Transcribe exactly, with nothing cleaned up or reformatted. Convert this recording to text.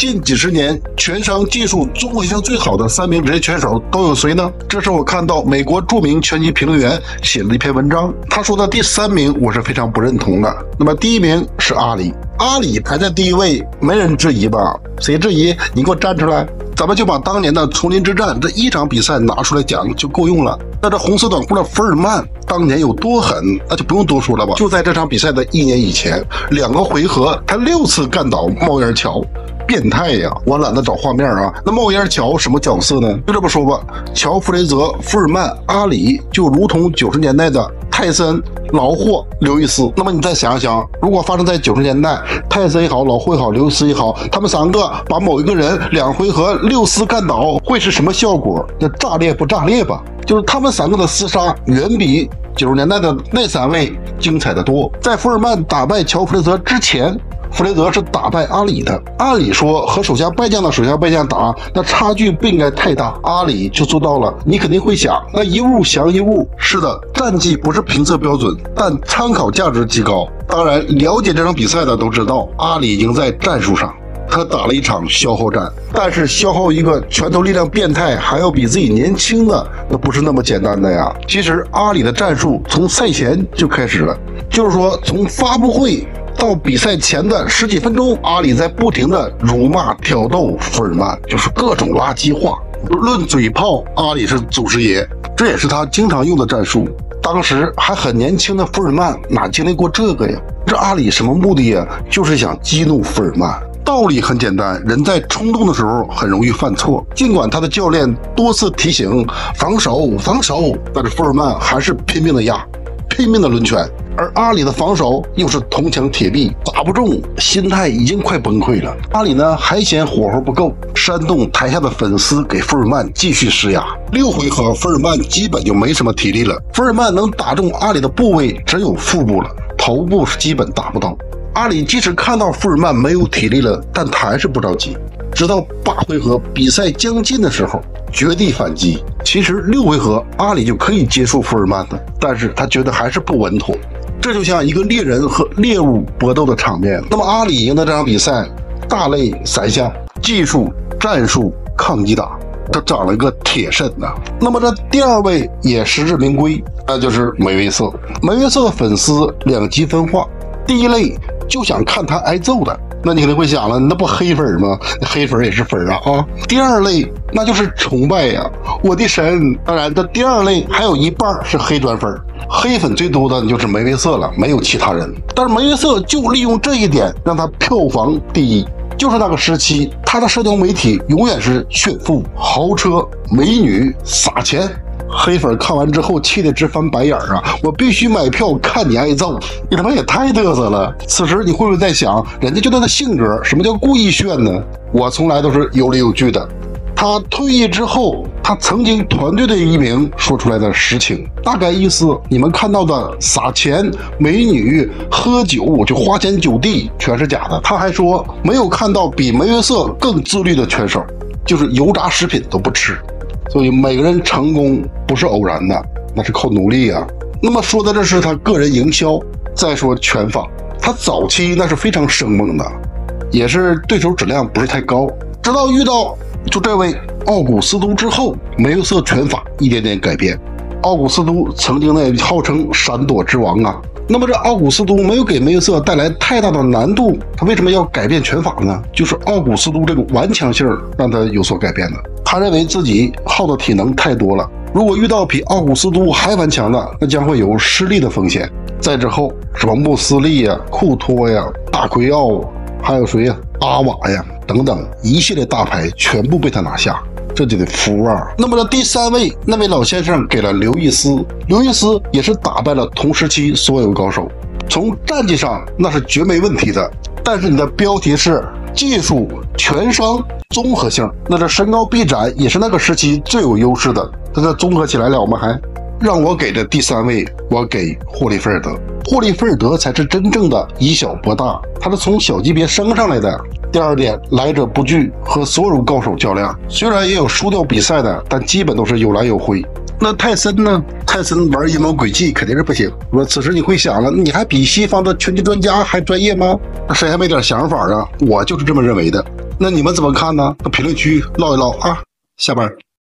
近几十年拳伤技术综合性最好的三名职业拳手都有谁呢？这是我看到美国著名拳击评论员写了一篇文章，他说的第三名我是非常不认同的。那么第一名是阿里，阿里排在第一位，没人质疑吧？谁质疑？你给我站出来！咱们就把当年的丛林之战这一场比赛拿出来讲就够用了。那这红色短裤的福尔曼当年有多狠，那就不用多说了吧。就在这场比赛的一年以前，两个回合他六次干倒冒烟乔，变态呀！我懒得找画面啊。那冒烟乔什么角色呢？就这么说吧，乔弗雷泽、福尔曼、阿里就如同九十年代的泰森、老霍、刘易斯。那么你再想想，如果发生在九十年代，泰森也好，老霍也好，刘易斯也好，他们三个把某一个人两回合六丝干倒，会是什么效果？那炸裂不炸裂吧？就是他们三个的厮杀远比九十年代的那三位精彩的多。在福尔曼打败乔弗雷泽之前，弗雷泽是打败阿里的。按理说和手下败将的手下败将打，那差距不应该太大，阿里就做到了。你肯定会想，那一物降一物，是的，战绩不是评测标准，但参考价值极高。当然，了解这场比赛的都知道，阿里赢在战术上，他打了一场消耗战，但是消耗一个拳头力量变态还要比自己年轻的，那不是那么简单的呀。其实阿里的战术从赛前就开始了，就是说从发布会到比赛前的十几分钟，阿里在不停的辱骂挑逗福尔曼，就是各种垃圾话。论嘴炮，阿里是祖师爷，这也是他经常用的战术。当时还很年轻的福尔曼哪经历过这个呀？这阿里什么目的呀？就是想激怒福尔曼。道理很简单，人在冲动的时候很容易犯错。尽管他的教练多次提醒防守防守，但是福尔曼还是拼命的压，拼命的抡拳。而阿里的防守又是铜墙铁壁，打不中，心态已经快崩溃了。阿里呢还嫌火候不够，煽动台下的粉丝给福尔曼继续施压。六回合福尔曼基本就没什么体力了，福尔曼能打中阿里的部位只有腹部了，头部是基本打不到。阿里即使看到福尔曼没有体力了，但他还是不着急，直到八回合比赛将近的时候绝地反击。其实六回合阿里就可以结束福尔曼的，但是他觉得还是不稳妥。这就像一个猎人和猎物搏斗的场面。那么阿里赢得这场比赛大类三项：技术、战术、抗击打，他长了一个铁肾呐。那么这第二位也实至名归，那就是梅威瑟。梅威瑟的粉丝两极分化，第一类就想看他挨揍的，那你可能会想了，那不黑粉吗？黑粉也是粉啊啊！第二类那就是崇拜呀、啊，我的神！当然，这第二类还有一半是黑转粉，黑粉最多的就是梅威瑟了，没有其他人。但是梅威瑟就利用这一点，让他票房第一。就是那个时期，他的社交媒体永远是炫富、豪车、美女、撒钱。黑粉看完之后气得直翻白眼啊！我必须买票看你挨揍，你他妈也太嘚瑟了。此时你会不会在想，人家就他的性格，什么叫故意炫呢？我从来都是有理有据的。他退役之后，他曾经团队的一名说出来的实情，大概意思你们看到的撒钱、美女、喝酒就花天酒地全是假的。他还说没有看到比梅约瑟更自律的拳手，就是油炸食品都不吃。所以每个人成功不是偶然的，那是靠努力啊。那么说的这是他个人营销。再说拳法，他早期那是非常生猛的，也是对手质量不是太高。直到遇到就这位奥古斯都之后，梅约瑟拳法一点点改变。奥古斯都曾经呢号称闪躲之王啊，那么这奥古斯都没有给梅约瑟带来太大的难度，他为什么要改变拳法呢？就是奥古斯都这个顽强性让他有所改变的。他认为自己耗的体能太多了，如果遇到比奥古斯都还顽强的，那将会有失利的风险。再之后什么穆斯利呀、库托呀、大奎奥，还有谁呀、阿瓦呀等等一系列大牌全部被他拿下，这就得服啊。那么这第三位那位老先生给了刘易斯，刘易斯也是打败了同时期所有高手，从战绩上那是绝没问题的。但是你的标题是技术、拳伤、综合性，那这身高臂展也是那个时期最有优势的，但这综合起来了，我们还让我给的第三位，我给霍利菲尔德。霍利菲尔德才是真正的以小博大，他是从小级别升上来的。第二点，来者不拒，和所有高手较量，虽然也有输掉比赛的，但基本都是有来有回。那泰森呢？泰森玩阴谋诡计肯定是不行。我此时你会想了，你还比西方的拳击专家还专业吗？谁还没点想法啊？我就是这么认为的。 那你们怎么看呢？评论区唠一唠啊，下班。